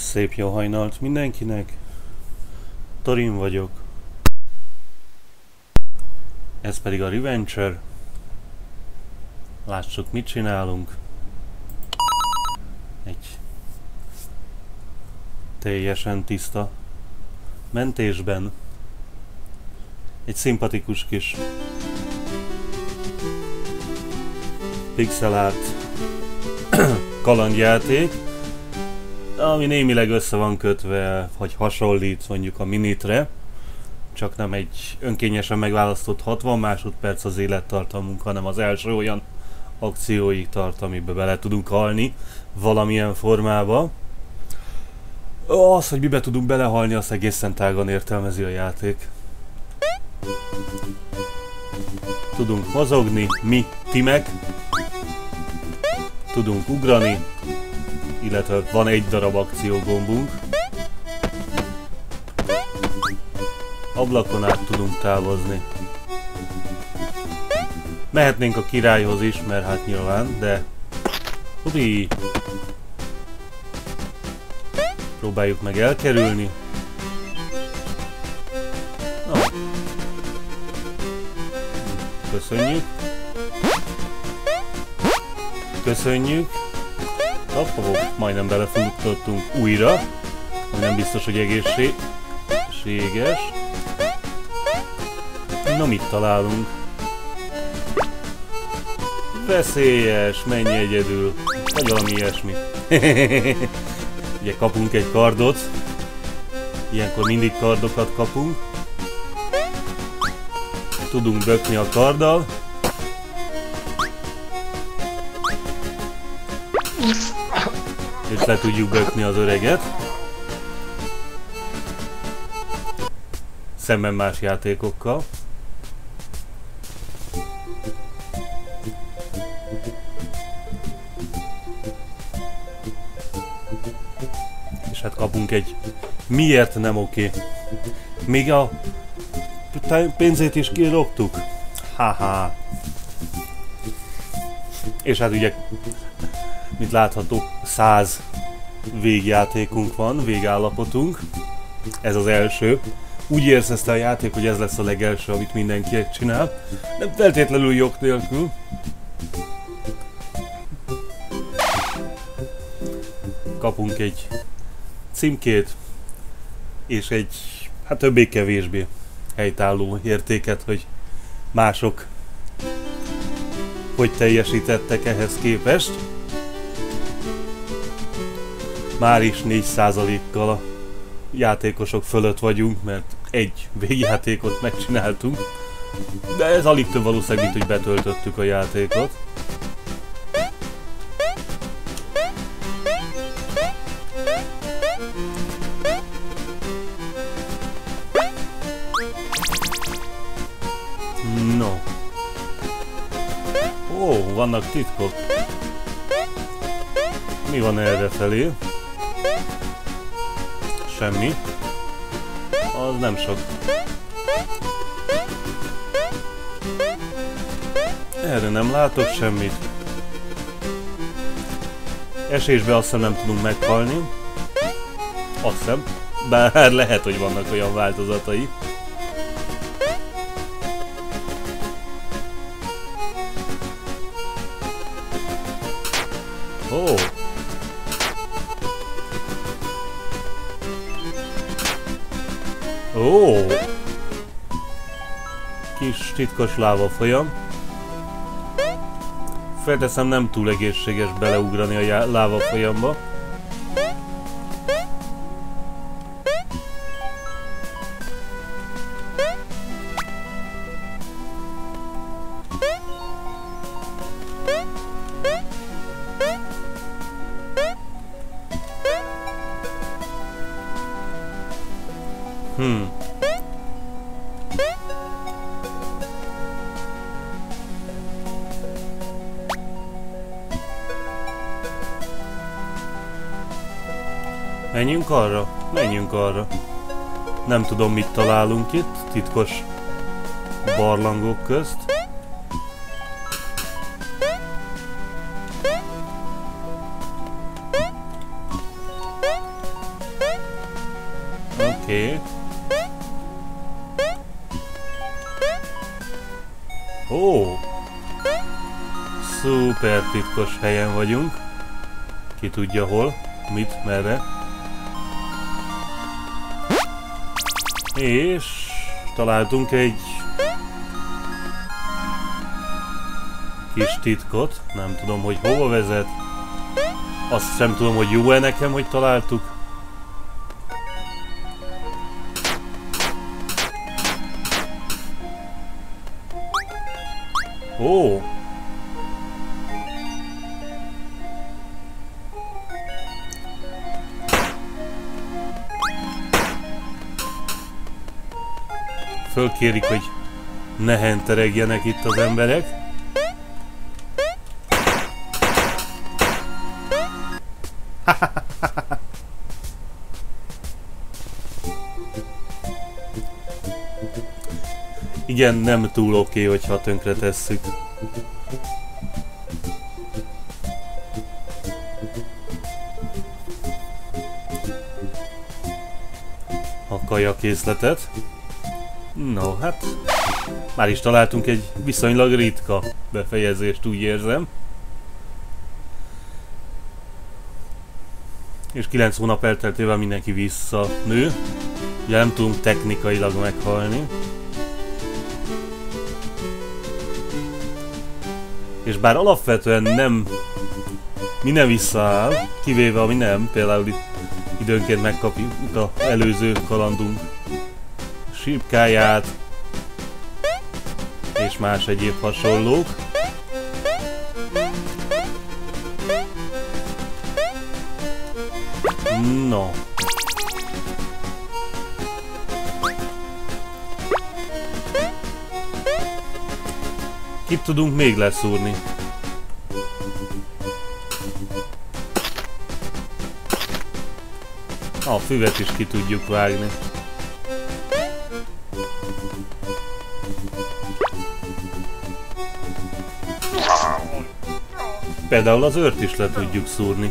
Szép jó hajnalt mindenkinek, Thorin vagyok, ez pedig a Reventure. Lássuk, mit csinálunk. Egy teljesen tiszta mentésben egy szimpatikus kis pixelárt kalandjáték, ami némileg össze van kötve, vagy hasonlít mondjuk a minitre, csak nem egy önkényesen megválasztott 60 másodperc az élettartamunk, hanem az első olyan akcióig tart, amiben bele tudunk halni valamilyen formába. Az, hogy mibe tudunk belehalni, azt egészen tágan értelmezi a játék. Tudunk mozogni, mi, timek, tudunk ugrani, illetve van egy darab akciógombunk. Ablakon át tudunk távozni. Mehetnénk a királyhoz is, mert hát nyilván, de... Udi! Próbáljuk meg elkerülni. Na. Köszönjük. Köszönjük. Majdnem belefutottunk újra, ami nem biztos, hogy egészséges. Na, mit találunk? Veszélyes, menj egyedül, vagy valami ilyesmi. Ugye kapunk egy kardot, ilyenkor mindig kardokat kapunk. Tudunk bökni a karddal. És le tudjuk bökni az öreget. Szemben más játékokkal. És hát kapunk egy miért nem oké. Még a pénzét is kirogtuk. Haha. És hát ugye, mint látható, 100 végjátékunk van, végállapotunk. Ez az első. Úgy érzezte a játék, hogy ez lesz a legelső, amit mindenki csinál. Nem feltétlenül jog nélkül. Kapunk egy címkét, és egy, hát többé-kevésbé helytálló értéket, hogy mások hogy teljesítettek ehhez képest. Már is 4%-kal a játékosok fölött vagyunk, mert egy végjátékot megcsináltunk. De ez alig több valószínűleg, mint hogy betöltöttük a játékot. No. Ó, vannak titkok. Mi van errefelé? Semmi. Az nem sok. Erre nem látok semmit. Esésbe azt hiszem nem tudunk meghalni. Azt hiszem. Bár lehet, hogy vannak olyan változatai. Ó! Ó! Kis titkos láva folyam. Felteszem, nem túl egészséges beleugrani a láva folyamba. Menjünk arra? Menjünk arra. Nem tudom, mit találunk itt, titkos barlangok közt. Oké. Ó! Szuper titkos helyen vagyunk. Ki tudja hol, mit, merre. És találtunk egy kis titkot. Nem tudom, hogy hova vezet. Azt sem tudom, hogy jó-e nekem, hogy találtuk. Ó! Fölkérik, hogy ne henteregjenek itt az emberek. Igen, nem túl oké, hogyha tönkre tesszük. A kajakészletet. No, hát már is találtunk egy viszonylag ritka befejezést, úgy érzem. És 9 hónap elteltével mindenki visszanő. Ugye nem tudunk technikailag meghalni. És bár alapvetően nem minden visszaáll, kivéve ami nem, például itt időnként megkapjuk az előző kalandunk sípkáját és más egyéb hasonlók. No. Kit tudunk még leszúrni? A füvet is ki tudjuk vágni. Például az őrt is le tudjuk szúrni.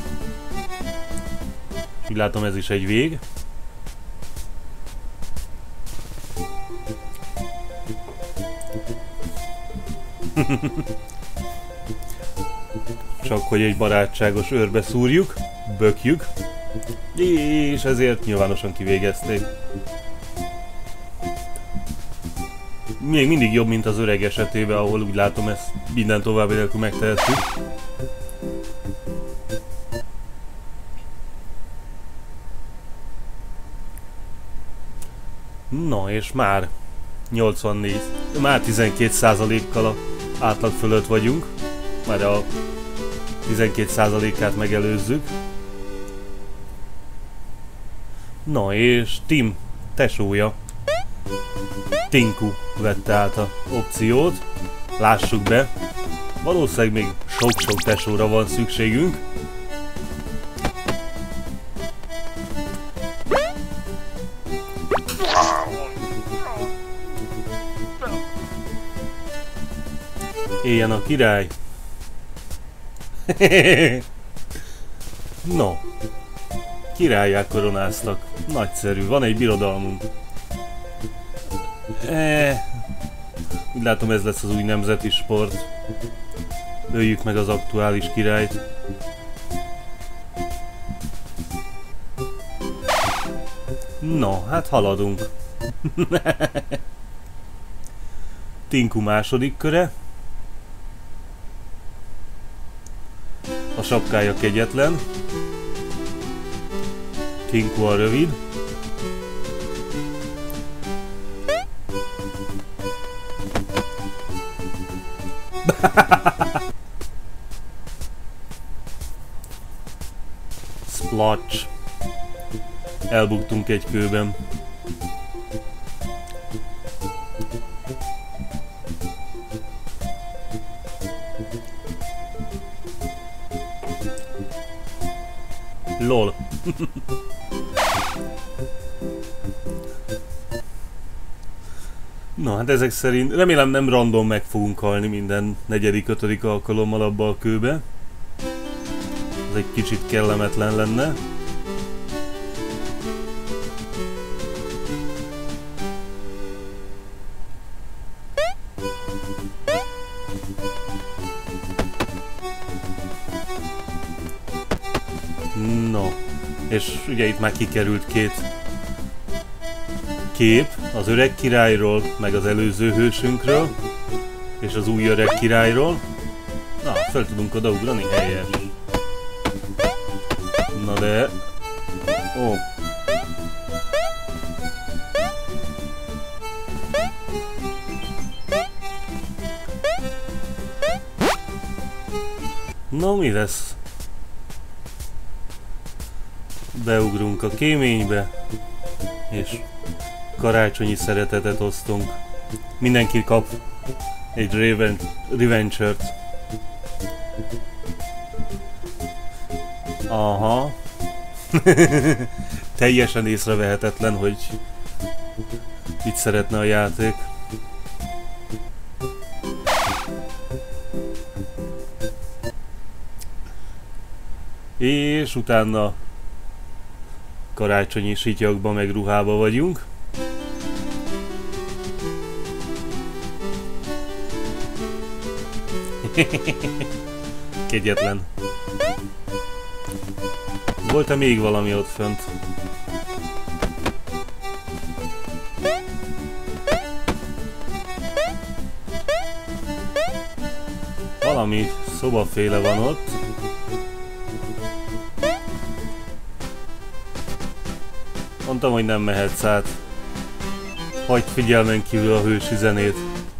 Úgy látom, ez is egy vég. Csak hogy egy barátságos őrbe szúrjuk, bökjük, és ezért nyilvánosan kivégezték. Még mindig jobb, mint az öreg esetében, ahol úgy látom, ezt minden további nélkül megtehettük. No, és már 84, már 12%-kal a átlag fölött vagyunk. Már a 12%-át megelőzzük. No, és Tim tesója, Tinku vette át a opciót. Lássuk be, valószínűleg még sok-sok tesóra van szükségünk. Éljen a király! No, királlyá koronáztak. Nagyszerű, van egy birodalmunk. Úgy látom, ez lesz az új nemzeti sport. Öljük meg az aktuális királyt. No, hát haladunk. Tinku második köre. A sapkája kegyetlen. Tinku a rövid. Splotch. Elbuktunk egy kőben. LOL. Na hát ezek szerint remélem nem random meg fogunk halni minden 4.-5. alkalommal abba a kőbe. Ez egy kicsit kellemetlen lenne. No, és ugye itt már kikerült két kép, az öreg királyról, meg az előző hősünkről, és az új öreg királyról. Na, fel tudunk odaugrani, helyes. Na de... Ó. No, mi lesz? Beugrunk a kéménybe, és karácsonyi szeretetet osztunk. Mindenki kap egy Reventure-t. Aha. Teljesen észrevehetetlen, hogy mit szeretne a játék. És utána karácsonyi sityakba meg ruhába vagyunk. Kegyetlen. Volt-e még valami ott fönt? Valami szobaféle van ott. Mondtam, hogy nem mehetsz át. Hagyd figyelmen kívül a hős üzenét.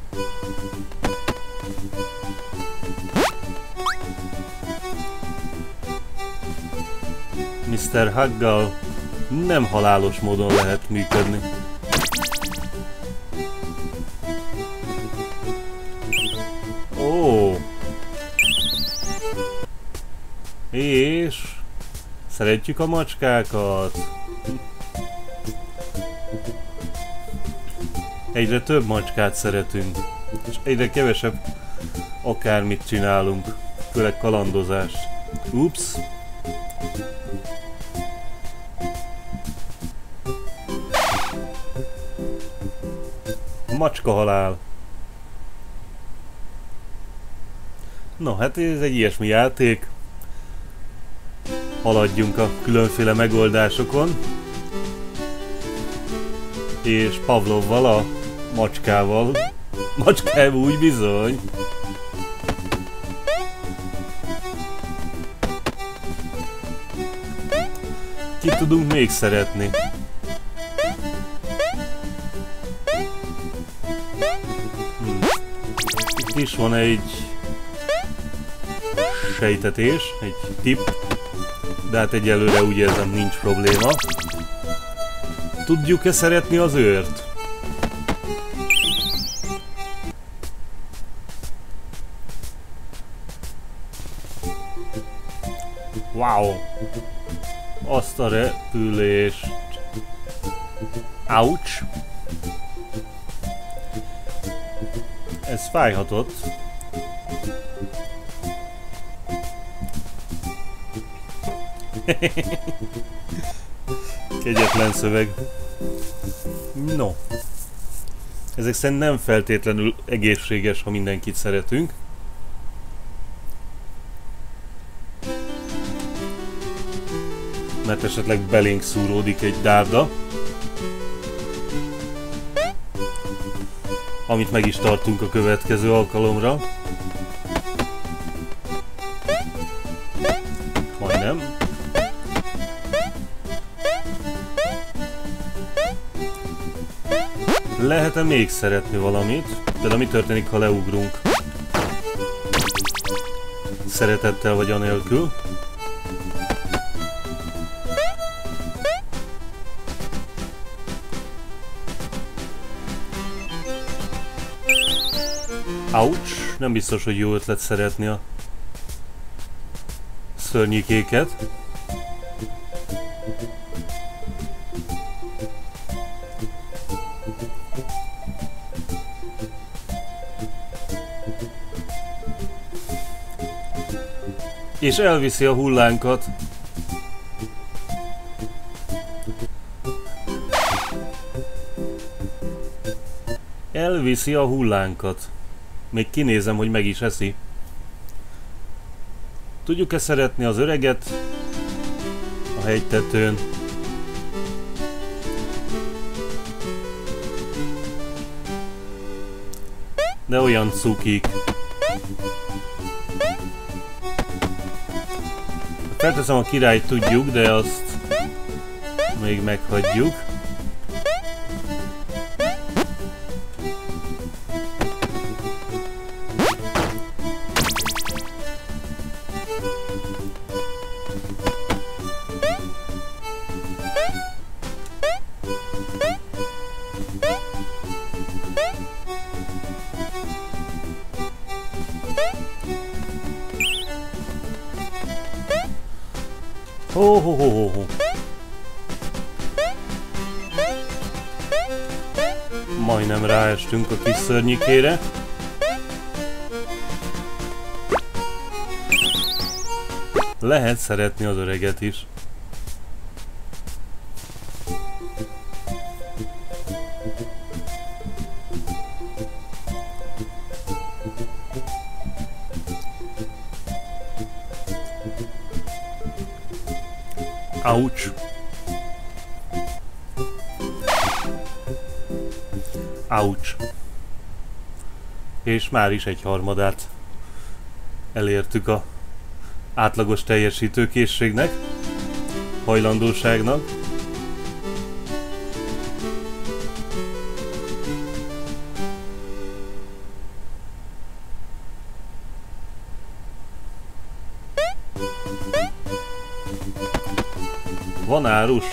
Mr. Huggal nem halálos módon lehet működni. Ó! És... szeretjük a macskákat. Egyre több macskát szeretünk, és egyre kevesebb akármit csinálunk, főleg kalandozást. Ups! Macska halál. No, hát ez egy ilyesmi játék. Haladjunk a különféle megoldásokon. És Pavlovval, a macskával. Macskával úgy bizony. Ki tudunk még szeretni? Itt is van egy sejtetés, egy tipp, de hát egyelőre úgy érzem, nincs probléma. Tudjuk-e szeretni az őrt? Wow! Azt a repülést... Ouch! Ez fájhatott. Kegyetlen szöveg. No. Ezek szerint nem feltétlenül egészséges, ha mindenkit szeretünk. Mert esetleg belénk szúródik egy dárda. Amit meg is tartunk a következő alkalomra. Majdnem. Lehet-e még szeretni valamit? De mi történik, ha leugrunk? Szeretettel vagy anélkül? Ouch! Nem biztos, hogy jó ötlet szeretni a szörnyikéket. És elviszi a hullánkat. Elviszi a hullánkat. Még kinézem, hogy meg is eszi. Tudjuk-e szeretni az öreget? hegytetőn. De olyan cukik. Felteszem, a királyt tudjuk, de azt még meghagyjuk. Ho. Majdnem ráestünk a kis szörnyikére. Lehet szeretni az öreget is. Ouch. Ouch. És már is egy harmadát elértük a átlagos teljesítőkészségnek, hajlandóságnak. Van árus?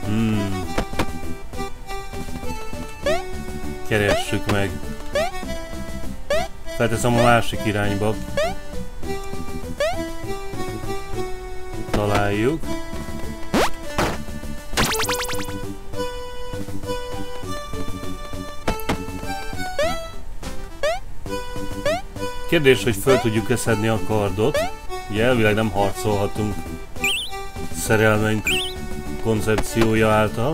Keressük meg. Felteszem a másik irányba. Találjuk. Kérdés, hogy föl tudjuk-e szedni a kardot. Ugye elvileg nem harcolhatunk szerelmünk koncepciója által.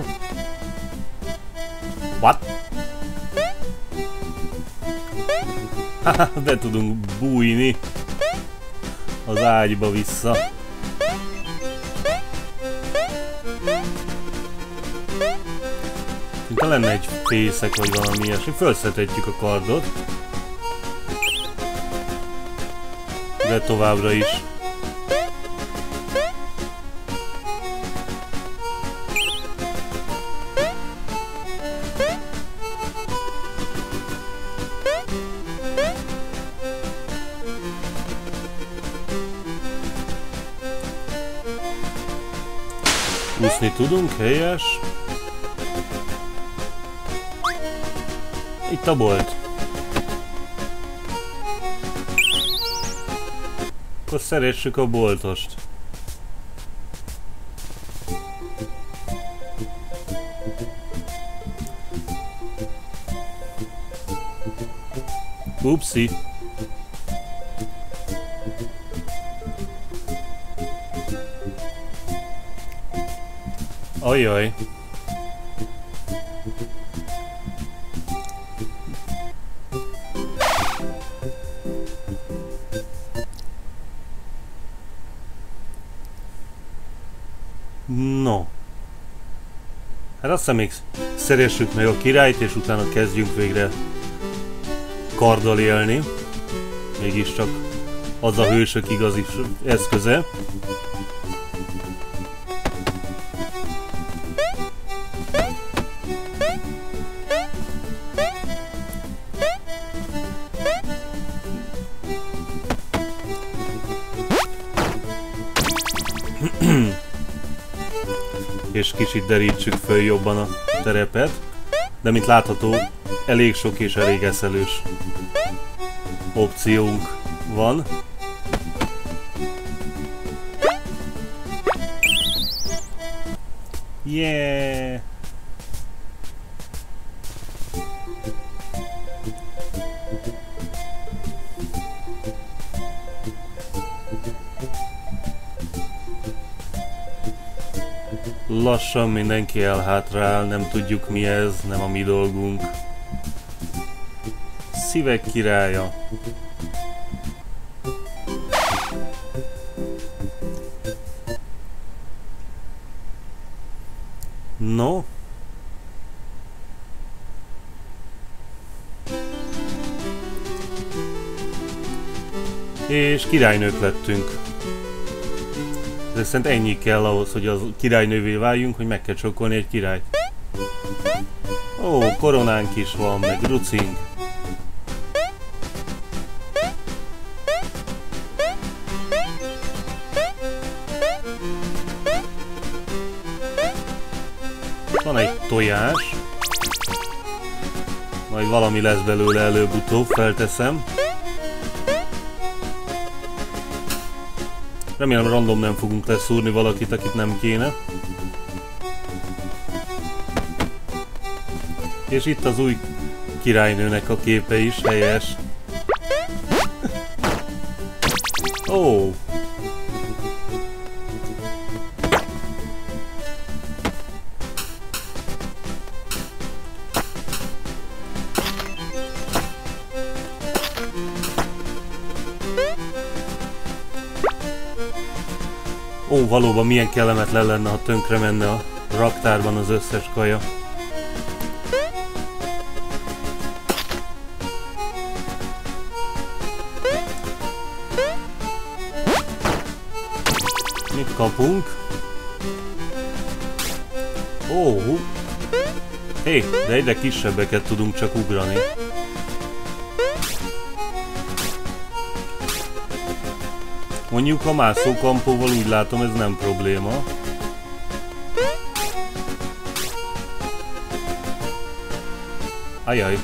What? Haha, be tudunk bújni az ágyba vissza. Mintha lenne egy fészek vagy valami ilyesmi. Fölszedhetjük a kardot. De továbbra is. Úszni tudunk, helyes. Itt a bolt. Akkor szeressük a boltost. Upsi. Ajaj. No. Hát azt hiszem még szeressük meg a királyt, és utána kezdjünk végre karddal élni. Mégiscsak az a hősök igazi eszköze. És kicsit derítsük föl jobban a terepet, de mint látható, elég sok és elég eszelős opciónk van. Yeah! Lassan mindenki elhátrál, nem tudjuk mi ez, nem a mi dolgunk. Szívek királya. No. És királynők lettünk. De szerint ennyi kell ahhoz, hogy az királynővé váljunk, hogy meg kell csokkolni egy királyt. Ó, koronánk is van, meg rucink. Van egy tojás. Majd valami lesz belőle előbb-utóbb, felteszem. Remélem random nem fogunk leszúrni valakit, akit nem kéne. És itt az új királynőnek a képe is, helyes. Ó! Ó, valóban milyen kellemetlen lenne, ha tönkre menne a raktárban az összes kaja. Mit kapunk? Ó, hé, de egyre kisebbeket tudunk csak ugrani. Mondjuk a mászókampóval úgy látom, ez nem probléma. Ajaj.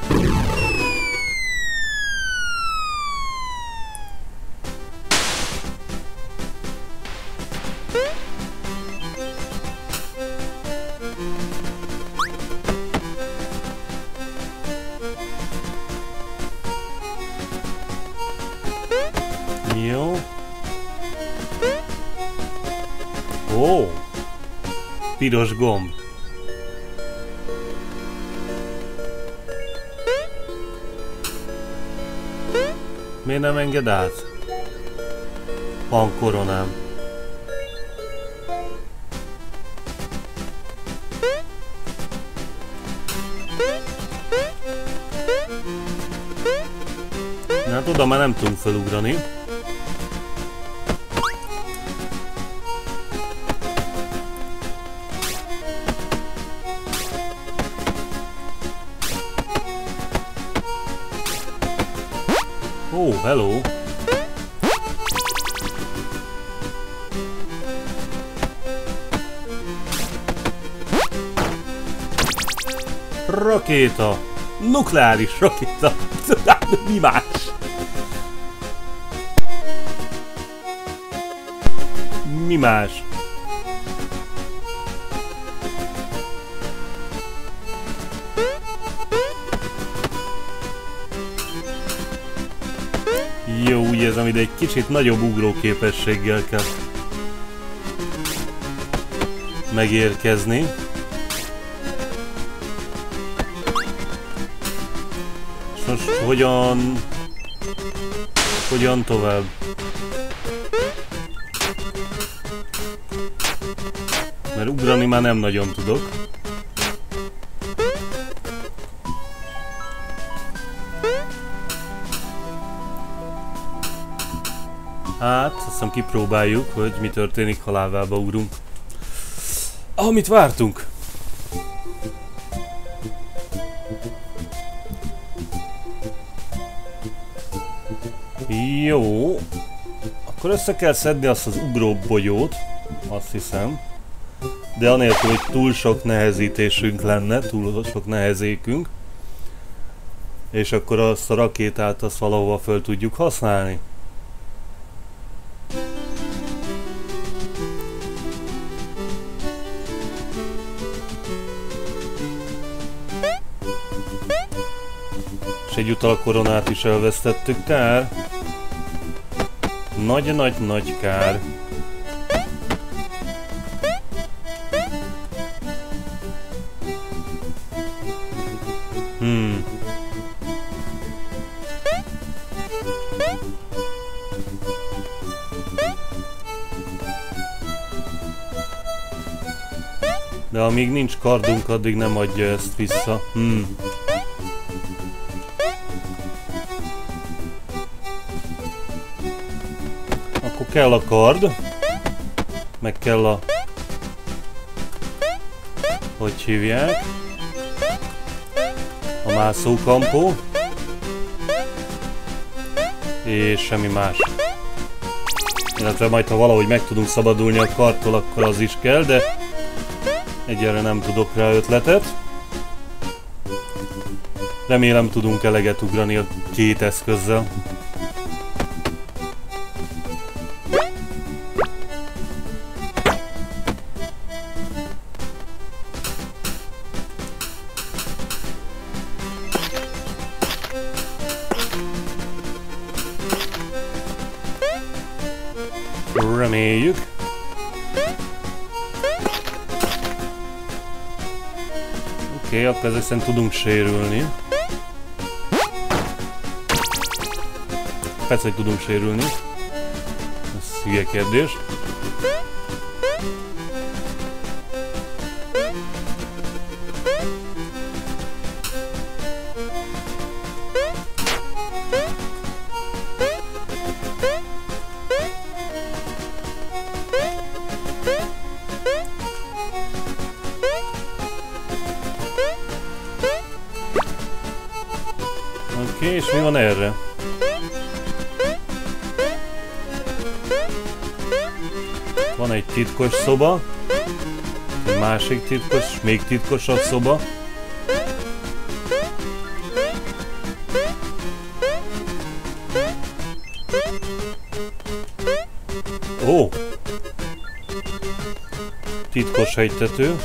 Jó. Ó! Piros gomb. Miért nem enged át? Van koronám. Hát oda már nem tudunk felugrani. Ó, hello! Rakéta! Nukleáris rakéta! Mi más? Mi más? Jó, úgy érzem, ide egy kicsit nagyobb ugróképességgel kell megérkezni. És most hogyan tovább? Mert ugrani már nem nagyon tudok. Hát, azt hiszem kipróbáljuk, hogy mi történik, ha lávába ugrunk. Amit vártunk! Jó. Akkor össze kell szedni azt az ugróbogyót, azt hiszem. De anélkül, hogy túl sok nehezítésünk lenne, túl sok nehezékünk. És akkor azt a rakétát azt valahova föl tudjuk használni. És egyúttal a koronát is elvesztettük, kár. Nagy kár. De amíg nincs kardunk, addig nem adja ezt vissza. Akkor kell a kard. Meg kell a... Hogy hívják? A mászókampó. És semmi más. Illetve majd ha valahogy meg tudunk szabadulni a kardtól, akkor az is kell, de egyelőre nem tudok rá ötletet. Remélem tudunk eleget ugrani a két eszközzel. Reméljük. Oké, akkor ezek szerint tudunk sérülni. Persze, hogy tudunk sérülni. Ez hülye kérdés. Oké, és mi van erre? Van egy titkos szoba, egy másik titkos, még titkosabb szoba. Ó! Titkos hegytető.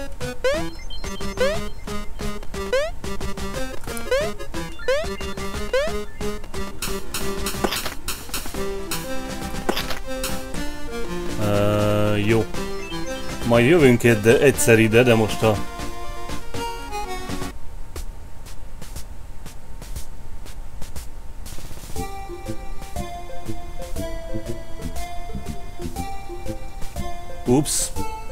Jó. Majd jövünk egyszer ide, de most a... Ups.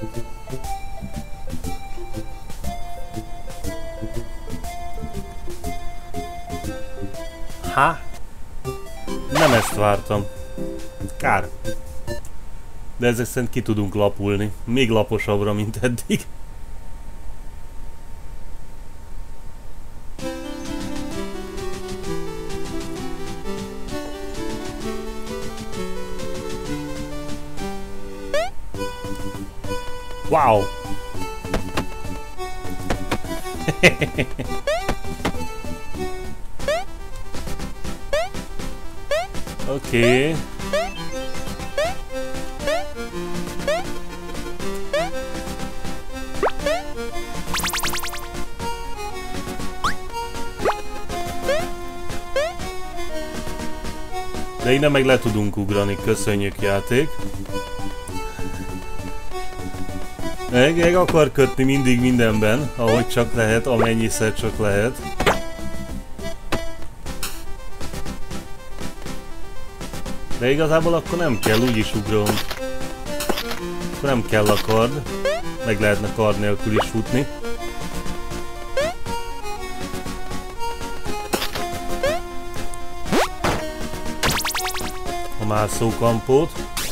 Ha? Nem ezt vártam. Kár. De ezek szerint ki tudunk lapulni. Még laposabbra, mint eddig. Wow! Oké. De innen meg le tudunk ugrani, köszönjük játék. Meg akar kötni mindig mindenben, ahogy csak lehet, amennyiszer csak lehet. De igazából akkor nem kell, úgyis ugrom. Akkor nem kell a kard. Meg lehetne kard nélkül is futni. A mászókampót.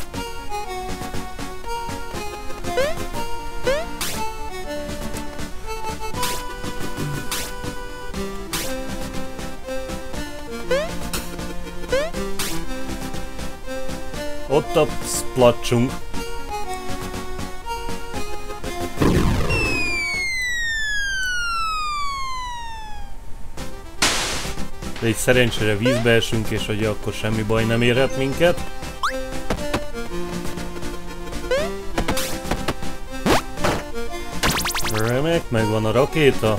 Ott a splatsunk. De így szerencsére vízbe esünk, és hogy akkor semmi baj nem érhet minket. Remek, megvan a rakéta.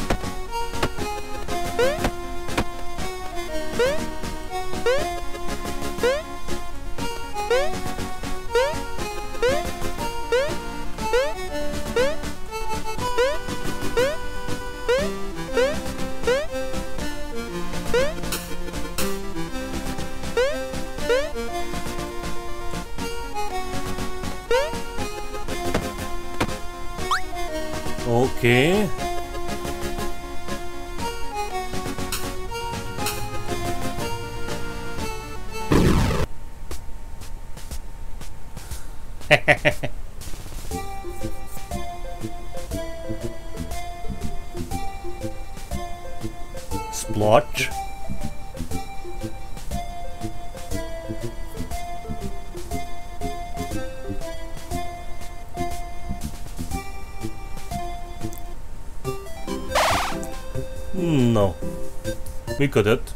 Oké. Splotch. No. Működött.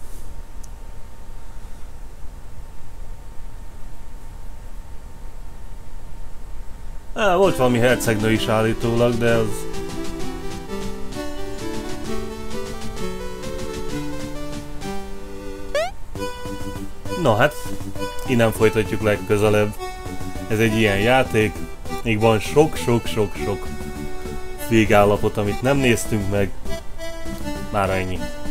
Volt valami hercegnő is állítólag, de az... Na hát, innen folytatjuk legközelebb. Ez egy ilyen játék, még van sok végállapot, amit nem néztünk meg. Már ennyi.